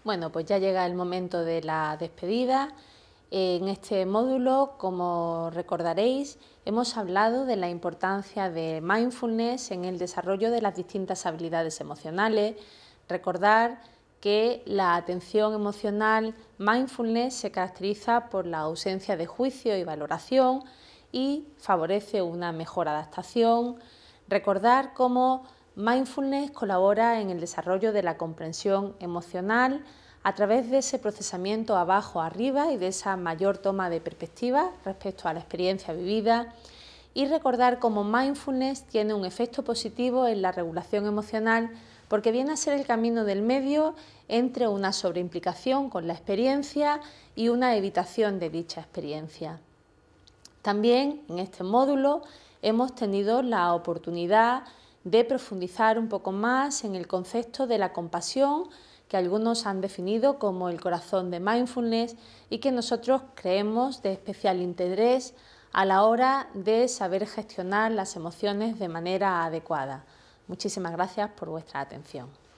Bueno, pues ya llega el momento de la despedida. En este módulo, como recordaréis, hemos hablado de la importancia de mindfulness en el desarrollo de las distintas habilidades emocionales. Recordar que la atención emocional mindfulness se caracteriza por la ausencia de juicio y valoración y favorece una mejor adaptación. Recordar cómo mindfulness colabora en el desarrollo de la comprensión emocional a través de ese procesamiento abajo arriba y de esa mayor toma de perspectiva respecto a la experiencia vivida, y recordar cómo mindfulness tiene un efecto positivo en la regulación emocional porque viene a ser el camino del medio entre una sobreimplicación con la experiencia y una evitación de dicha experiencia. También en este módulo hemos tenido la oportunidad de profundizar un poco más en el concepto de la compasión, que algunos han definido como el corazón de mindfulness y que nosotros creemos de especial interés a la hora de saber gestionar las emociones de manera adecuada. Muchísimas gracias por vuestra atención.